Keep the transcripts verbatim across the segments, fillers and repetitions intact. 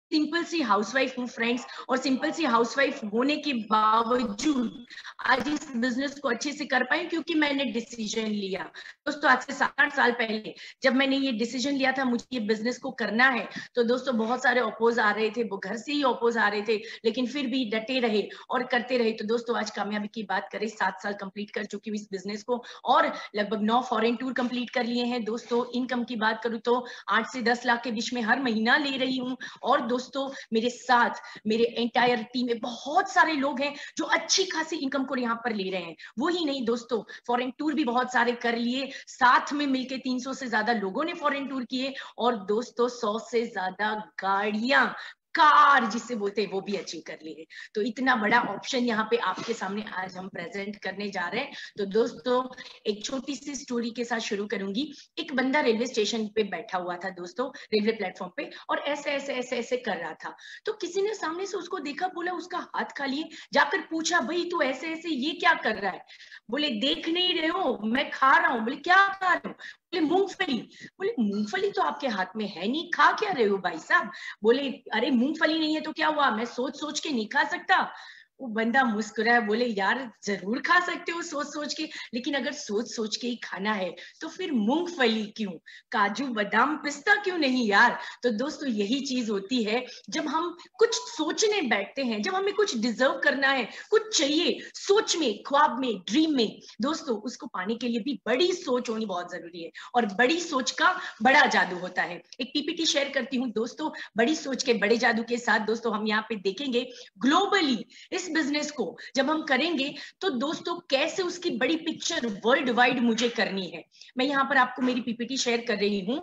Simple सी housewife हूँ friends, और सिंपल सी हाउसवाइफ होने के बावजूद आज इस बिजनेस को अच्छे से कर पाई क्योंकि मैंने डिसीजन लिया। दोस्तों आज से सात आठ साल पहले जब मैंने ये डिसीजन लिया था मुझे ये बिजनेस को करना है, तो दोस्तों बहुत सारे अपोज आ रहे थे, वो घर से ही अपोज आ रहे थे, लेकिन फिर भी डटे रहे और करते रहे। तो दोस्तों आज कामयाबी की बात करें, सात साल कंप्लीट कर चुकी हूँ इस बिजनेस को और लगभग नौ फॉरेन टूर कंप्लीट कर लिए हैं। दोस्तों इनकम की बात करूँ तो आठ से दस लाख के बीच में हर महीना ले रही हूँ। और दोस्तों मेरे साथ मेरे एंटायर टीम में बहुत सारे लोग हैं जो अच्छी खासी इनकम को यहाँ पर ले रहे हैं। वो ही नहीं दोस्तों, फॉरेन टूर भी बहुत सारे कर लिए, साथ में मिलके तीन सौ से ज्यादा लोगों ने फॉरेन टूर किए, और दोस्तों सौ से ज्यादा गाड़ियां, कार जिसे बोलते हैं, वो भी अचीव कर लिए। तो इतना बड़ा ऑप्शन यहाँ पे आपके सामने आज हम प्रेजेंट करने जा रहे हैं। तो दोस्तों एक छोटी सी स्टोरी के साथ शुरू करूंगी। एक बंदा रेलवे स्टेशन पे बैठा हुआ था दोस्तों, रेलवे प्लेटफॉर्म पे, और ऐसे ऐसे ऐसे ऐसे कर रहा था। तो किसी ने सामने से उसको देखा, बोला उसका हाथ खाली है, जाकर पूछा भाई तू ऐसे ऐसे ये क्या कर रहा है? बोले देख नहीं रहे हो, मैं खा रहा हूँ। बोले क्या खा रहे हो? बोले मूंगफली। बोले मूंगफली तो आपके हाथ में है नहीं, खा क्या रहे हो भाई साहब? बोले अरे मूंगफली नहीं है तो क्या हुआ, मैं सोच सोच के नहीं खा सकता। वो बंदा मुस्कुराया, बोले यार जरूर खा सकते हो सोच सोच के, लेकिन अगर सोच सोच के ही खाना है तो फिर मूंगफली क्यों, काजू बादाम पिस्ता क्यों नहीं यार? तो दोस्तों यही चीज होती है जब हम कुछ सोचने बैठते हैं, जब हमें कुछ डिजर्व करना है, कुछ चाहिए, सोच में, ख्वाब में, ड्रीम में, दोस्तों उसको पाने के लिए भी बड़ी सोच होनी बहुत जरूरी है, और बड़ी सोच का बड़ा जादू होता है। एक पीपीटी शेयर करती हूँ दोस्तों, बड़ी सोच के बड़े जादू के साथ। दोस्तों हम यहाँ पे देखेंगे ग्लोबली इस बिजनेस को जब हम करेंगे तो दोस्तों कैसे उसकी बड़ी पिक्चर वर्ल्ड वाइड मुझे करनी है। मैं यहाँ पर आपको मेरी पीपीटी शेयर कर रही हूँ।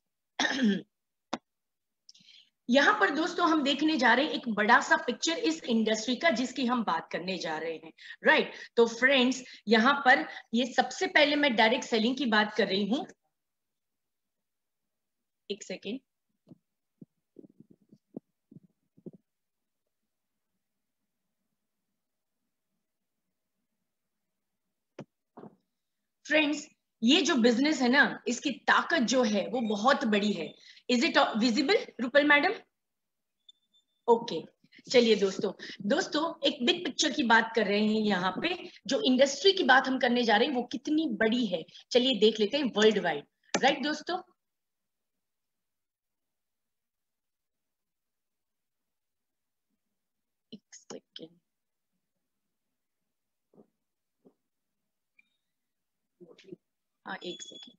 यहाँ पर दोस्तों हम देखने जा रहे हैं एक बड़ा सा पिक्चर इस इंडस्ट्री का जिसकी हम बात करने जा रहे हैं, राइट। तो फ्रेंड्स यहाँ पर ये सबसे पहले मैं डायरेक्ट सेलिंग की बात कर रही हूँ। एक सेकेंड, फ्रेंड्स ये जो बिजनेस है ना, इसकी ताकत जो है वो बहुत बड़ी है। Is it visible Rupal madam? Okay चलिए दोस्तों, दोस्तों एक बिग पिक्चर की बात कर रहे हैं यहाँ पे, जो इंडस्ट्री की बात हम करने जा रहे हैं वो कितनी बड़ी है, चलिए देख लेते हैं वर्ल्ड वाइड, राइट दोस्तों। एक सेकेंड, हाँ एक सेकेंड,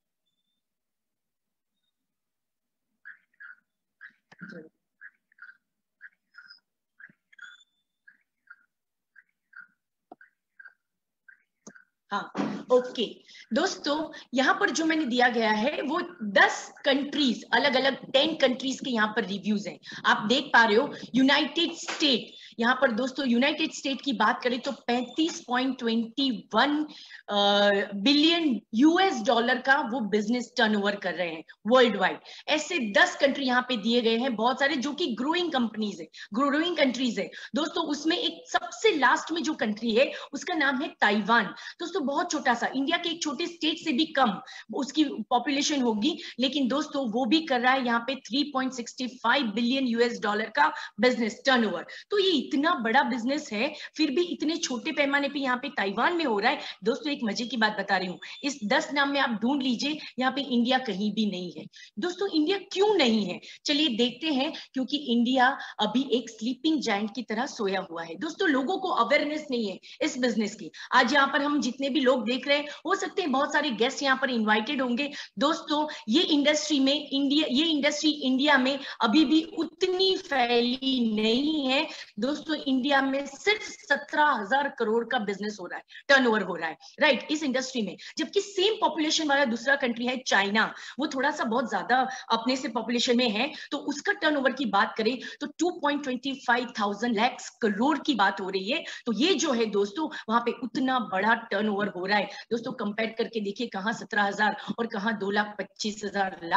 हाँ ओके दोस्तों, यहाँ पर जो मैंने दिया गया है वो दस कंट्रीज, अलग अलग टेन कंट्रीज के यहाँ पर रिव्यूज हैं। आप देख पा रहे हो यूनाइटेड स्टेट, यहाँ पर दोस्तों यूनाइटेड स्टेट की बात करें तो पैंतीस पॉइंट दो एक बिलियन यूएस डॉलर का वो बिजनेस टर्नओवर कर रहे हैं वर्ल्ड वाइड। ऐसे दस कंट्री यहाँ पे दिए गए हैं, बहुत सारे जो कि ग्रोइंग कंपनीज है, ग्रोइंग कंट्रीज है दोस्तों। उसमें एक सबसे लास्ट में जो कंट्री है उसका नाम है ताइवान। दोस्तों बहुत छोटा सा, इंडिया के एक छोटे स्टेट से भी कम उसकी पॉपुलेशन होगी, लेकिन दोस्तों वो भी कर रहा है यहाँ पे तीन पॉइंट छह पाँच बिलियन यूएस डॉलर का बिजनेस टर्नओवर। तो ये इतना बड़ा बिजनेस है, फिर भी इतने छोटे पैमाने पे यहाँ पे ताइवान में हो रहा है। दोस्तों एक मजे की बात बता रही हूँ, इस दस नाम में आप ढूंढ लीजिए, यहाँ पे इंडिया कहीं भी नहीं है। दोस्तों इंडिया क्यों नहीं है, चलिए देखते हैं। क्योंकि इंडिया अभी एक स्लीपिंग जायंट की तरह सोया हुआ है दोस्तों, लोगों को अवेयरनेस नहीं है इस बिजनेस की। आज यहाँ पर हम जितने भी लोग देख रहे हैं, हो सकते हैं बहुत सारे गेस्ट यहाँ पर इनवाइटेड होंगे। दोस्तों ये इंडस्ट्री में इंडिया ये इंडस्ट्री इंडिया में अभी भी उतनी फैली नहीं है दोस्तों। इंडिया में सिर्फ सत्रह हजार करोड़ का बिजनेस हो रहा है, टर्नओवर हो रहा है, राइट, इस इंडस्ट्री में। जबकि सेम पॉपुलेशन वाला दूसरा कंट्री है चाइना, वो थोड़ा सा बहुत ज्यादा अपने से पॉपुलेशन में है, तो उसका टर्नओवर की बात करें तो दो पॉइंट दो पाँच थाउजेंड लाख करोड़ की बात हो रही है। तो ये जो है दोस्तों वहां पे उतना बड़ा टर्नओवर हो रहा है दोस्तों। कंपेयर करके देखिए, कहां सत्रह हजार और कहां दो लाख पच्चीस हजार लाख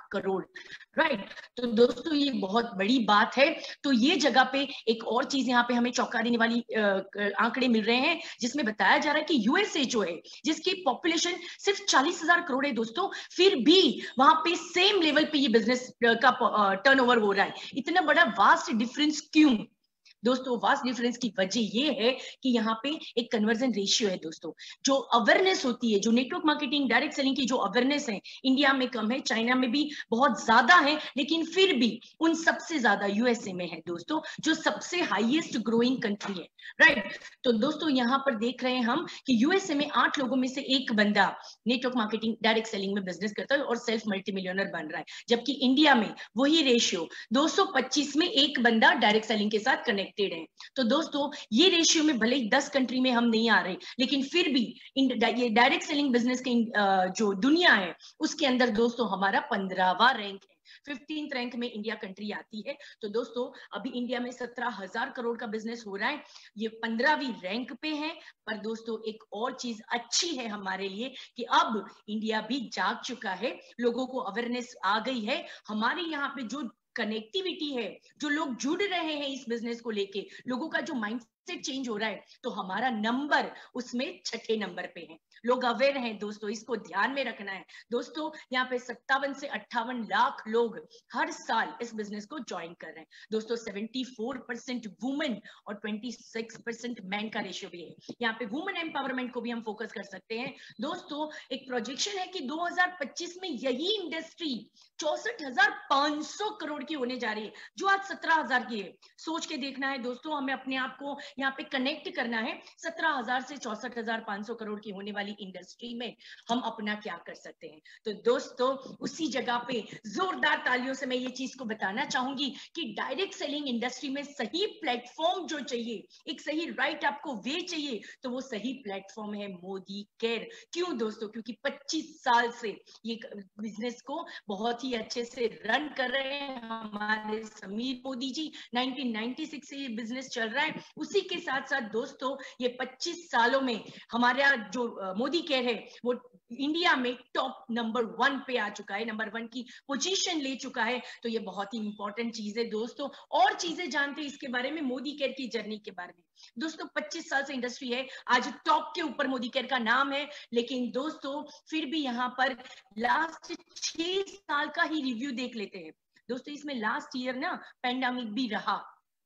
करोड़, राइट। तो दोस्तों ये बहुत बड़ी बात है। तो ये जगह पे एक और चीज यहाँ पे हमें चौंका देने वाली आंकड़े मिल रहे हैं, जिसमें बताया जा रहा है कि यूएसए जो है, जिसकी पॉपुलेशन सिर्फ चालीस हजार करोड़ है दोस्तों, फिर भी वहां पे सेम लेवल पे ये बिजनेस का टर्नओवर हो रहा है। इतना बड़ा वास्ट डिफरेंस क्यों दोस्तों? वास्ट डिफरेंस की वजह ये है कि यहाँ पे एक कन्वर्जन रेशियो है दोस्तों। जो अवेयरनेस होती है, जो नेटवर्क मार्केटिंग, डायरेक्ट सेलिंग की जो अवेयरनेस है, इंडिया में कम है, चाइना में भी बहुत ज्यादा है, लेकिन फिर भी उन सबसे ज्यादा यूएसए में है दोस्तों, जो सबसे हाईएस्ट ग्रोइंग कंट्री है, राइट। तो दोस्तों यहाँ पर देख रहे हैं हम कि यूएसए में आठ लोगों में से एक बंदा नेटवर्क मार्केटिंग, डायरेक्ट सेलिंग में बिजनेस करता है और सेल्फ मल्टी मिलियनर बन रहा है, जबकि इंडिया में वही रेशियो दो सौ पच्चीस में एक बंदा डायरेक्ट सेलिंग के साथ कनेक्ट है। तो दोस्तों ये रेशियो में भले ही दस कंट्री में हम नहीं आ रहे, लेकिन फिर भी ये डायरेक्ट सेलिंग बिजनेस के जो दुनिया है उसके अंदर दोस्तों हमारा पंद्रहवां रैंक है, फिफ्टींथ रैंक में इंडिया कंट्री आती है। तो दोस्तों अभी इंडिया में सत्रह हजार करोड़ का बिजनेस हो रहा है, ये पंद्रहवीं रैंक पे है। पर दोस्तों एक और चीज अच्छी है हमारे लिए कि अब इंडिया भी जाग चुका है, लोगों को अवेयरनेस आ गई है। हमारे यहाँ पे जो कनेक्टिविटी है, जो लोग जुड़ रहे हैं इस बिजनेस को लेके, लोगों का जो माइंडसेट चेंज हो रहा है, तो हमारा नंबर उसमें छठे नंबर पे है। लोग अवेयर हैं दोस्तों, इसको ध्यान में रखना है दोस्तों। यहाँ पे सत्तावन से अट्ठावन लाख लोग हर साल इस बिजनेस को ज्वाइन कर रहे हैं दोस्तों। चौहत्तर परसेंट वुमेन और छब्बीस परसेंट मैन का रेशियो भी है। यहाँ पे वुमेन एम्पावरमेंट को भी हम फोकस कर सकते हैं दोस्तों। एक प्रोजेक्शन है कि दो हजार पच्चीस में यही इंडस्ट्री चौसठ हजार पांच सौ करोड़ की होने जा रही है, जो आज सत्रह हजार की है। सोच के देखना है दोस्तों, हमें अपने आप को यहाँ पे कनेक्ट करना है। सत्रह हजार से चौसठ हजार पांच सौ करोड़ की होने वाली इंडस्ट्री में हम अपना क्या कर सकते हैं। तो दोस्तों उसी जगह पे जोरदार तालियों से मैं ये चीज को बताना चाहूंगी कि डायरेक्ट सेलिंग इंडस्ट्री में सही प्लेटफॉर्म जो चाहिए, एक सही राइट आपको वे चाहिए, तो वो सही प्लेटफॉर्म है मोदी केयर। क्यों दोस्तों? क्योंकि पच्चीस साल से ये बिजनेस को बहुत ही अच्छे से रन कर रहे हैं हमारे Sameer Modi ji. Nineteen ninety six से ये बिजनेस चल रहा है। उसी के साथ साथ दोस्तों ये पच्चीस सालों में हमारा जो मोदी केयर है वो इंडिया में टॉप नंबर वन पे आ चुका है, नंबर वन की पोजीशन ले चुका है। तो ये बहुत ही इंपॉर्टेंट चीज है दोस्तों। और चीजें जानते हैं इसके बारे में, मोदी केयर की जर्नी के बारे में दोस्तों। पच्चीस साल से इंडस्ट्री है, आज टॉप के ऊपर मोदी केयर का नाम है, लेकिन दोस्तों फिर भी यहाँ पर लास्ट छह साल का ही रिव्यू देख लेते हैं दोस्तों। इसमें लास्ट ईयर ना पैंडेमिक भी रहा,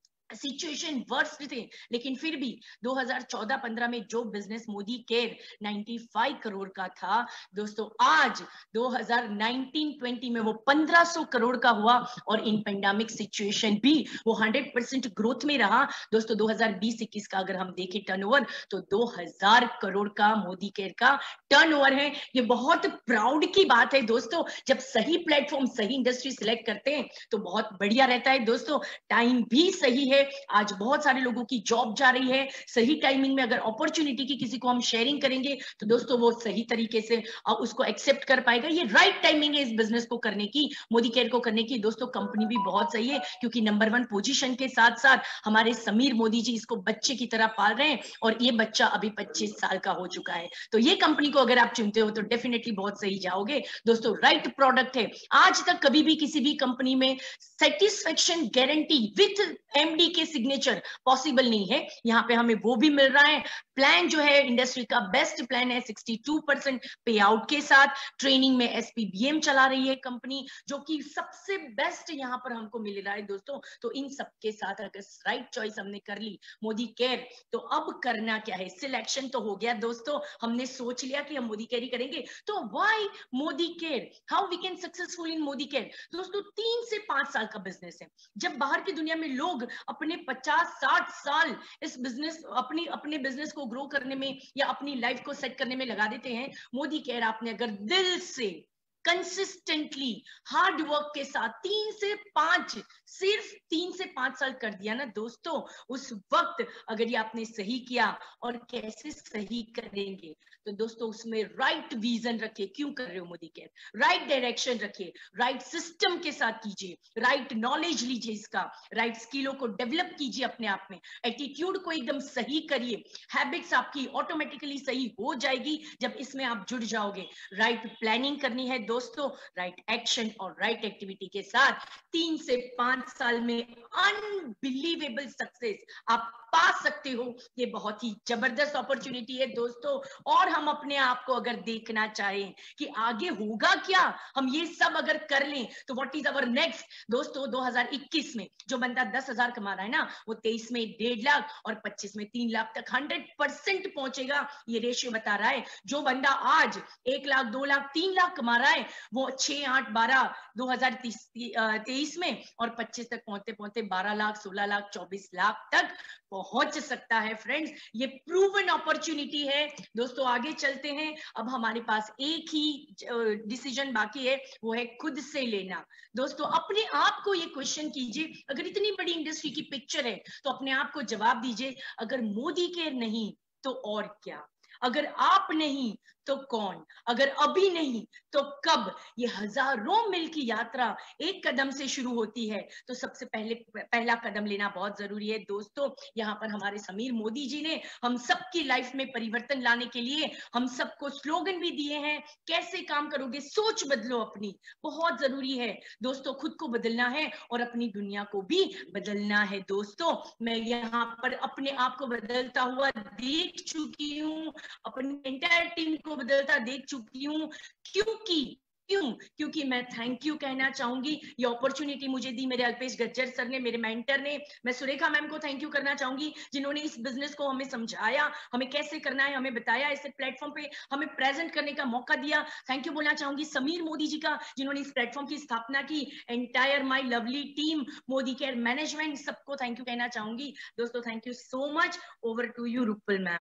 सिचुएशन वर्स्ट थे, लेकिन फिर भी दो हजार चौदह पंद्रह में जो बिजनेस मोदी केयर पचानवे करोड़ का था दोस्तों, आज दो हजार उन्नीस बीस में वो पंद्रह सौ करोड़ का हुआ। और इन पेंडेमिक सिचुएशन भी वो सौ परसेंट ग्रोथ में रहा दोस्तों। दो हजार बीस इक्कीस का अगर हम देखें टर्नओवर, तो दो हजार करोड़ का मोदी केयर का टर्नओवर है। ये बहुत प्राउड की बात है दोस्तों। जब सही प्लेटफॉर्म, सही इंडस्ट्री सिलेक्ट करते हैं तो बहुत बढ़िया रहता है दोस्तों। टाइम भी सही है, आज बहुत सारे लोगों की जॉब जा रही है। सही टाइमिंग में अगर अपॉर्चुनिटी की किसी को हम शेयरिंग करेंगे तो दोस्तों वो सही तरीके से उसको एक्सेप्ट कर पाएगा। ये राइट टाइमिंग है इस बिजनेस को करने की, मोदी केयर को करने की दोस्तों। कंपनी भी बहुत सही है क्योंकि नंबर वन पोजीशन के साथ साथ हमारे समीर मोदी जी इसको बच्चे की तरह पाल रहे हैं और ये बच्चा अभी पच्चीस साल का हो चुका है। तो ये कंपनी को अगर आप चुनते हो तो डेफिनेटली बहुत सही जाओगे दोस्तों। राइट प्रोडक्ट है। आज तक कभी भी किसी भी कंपनी में सेटिस्फेक्शन गारंटी विथ एमडी के सिग्नेचर पॉसिबल नहीं है, यहाँ पे हमें वो भी मिल रहा है। प्लान जो है इंडस्ट्री का बेस्ट प्लान है, बासठ परसेंट पे आउट के साथ। ट्रेनिंग में एसपीबीएम चला रही है कंपनी, जो कि सबसे बेस्ट यहाँ पर हमको मिल रहा है दोस्तों। तो इन सबके साथ अगर राइट चॉइस हमने कर ली मोदी केयर, तो अब करना क्या है? सिलेक्शन तो हो गया दोस्तों, हमने सोच लिया कि हम मोदी केयर ही करेंगे। तो why Modi care? How we can successful in Modi care? दोस्तों तीन से पांच साल का बिजनेस है। जब बाहर की दुनिया में लोग अपने पचास साठ साल इस बिजनेस अपनी अपने बिजनेस को ग्रो करने में या अपनी लाइफ को सेट करने में लगा देते हैं, मोदी केयर आपने अगर दिल से कंसिस्टेंटली हार्ड वर्क के साथ तीन से पांच सिर्फ तीन से पांच साल कर दिया ना दोस्तों, उस वक्त अगर ये आपने सही किया, और कैसे सही करेंगे तो दोस्तों उसमें राइट विजन रखिए। क्यों कर रहे हो मोदी केयर? राइट डायरेक्शन रखिए, राइट सिस्टम के साथ कीजिए, राइट नॉलेज लीजिए, इसका राइट स्किलों को डेवलप कीजिए अपने आप में, एटीट्यूड को एकदम सही करिए। हैबिट्स आपकी ऑटोमेटिकली सही हो जाएगी जब इसमें आप जुड़ जाओगे। राइट प्लानिंग करनी है दोस्तों, राइट एक्शन और राइट एक्टिविटी के साथ तीन से पांच साल में अनबिलीवेबल सक्सेस आप पा सकते हो। ये बहुत ही जबरदस्त अपॉर्चुनिटी है दोस्तों। और हम अपने आप को अगर देखना चाहें कि आगे होगा क्या, हम ये सब अगर कर लें तो व्हाट इज अवर नेक्स्ट। दोस्तों दो हज़ार इक्कीस में जो बंदा दस हजार कमा रहा है ना, वो तेईस में डेढ़ लाख और पच्चीस में तीन लाख तक हंड्रेड परसेंट पहुंचेगा। ये रेशियो बता रहा है। जो बंदा आज एक लाख दो लाख तीन लाख कमा रहा है, वो छह आठ बारह दो हजार तेईस में और पच्चीस तक पहुंचते पहुंचते बारह लाख सोलह लाख चौबीस लाख तक पहुंच सकता है। फ्रेंड्स, ये प्रूवन अपॉर्चुनिटी है। दोस्तों आगे चलते हैं। अब हमारे पास एक ही डिसीजन बाकी है, वो है खुद से लेना। दोस्तों अपने आप को ये क्वेश्चन कीजिए, अगर इतनी बड़ी इंडस्ट्री की पिक्चर है तो अपने आप को जवाब दीजिए, अगर मोदी केयर नहीं तो और क्या, अगर आप नहीं तो कौन, अगर अभी नहीं तो कब। ये हजारों मील की यात्रा एक कदम से शुरू होती है, तो सबसे पहले पहला कदम लेना बहुत जरूरी है। दोस्तों यहाँ पर हमारे समीर मोदी जी ने हम सबकी लाइफ में परिवर्तन लाने के लिए हम सबको स्लोगन भी दिए हैं। कैसे काम करोगे, सोच बदलो अपनी, बहुत जरूरी है दोस्तों। खुद को बदलना है और अपनी दुनिया को भी बदलना है। दोस्तों मैं यहाँ पर अपने आप को बदलता हुआ देख चुकी हूँ, अपनी एंटायर टीम को बदलता देख चुकी हूँ। क्योंकि क्यों क्योंकि मैं थैंक यू कहना चाहूंगी। ये अपॉर्चुनिटी मुझे दी मेरे अल्पेश गज्जर सर ने, मेरे मेंटर ने। मैं सुरेखा मैम को थैंक यू करना चाहूंगी, जिन्होंने इस बिजनेस को हमें समझाया, हमें कैसे करना है, हमें बताया, इस प्लेटफॉर्म पे हमें प्रेजेंट करने का मौका दिया। थैंक यू बोलना चाहूंगी समीर मोदी जी का, जिन्होंने इस प्लेटफॉर्म की स्थापना की। Entire my lovely team, Modi care management, सबको थैंक यू कहना चाहूंगी। दोस्तों thank you so much. Over to you Rupal ma'am.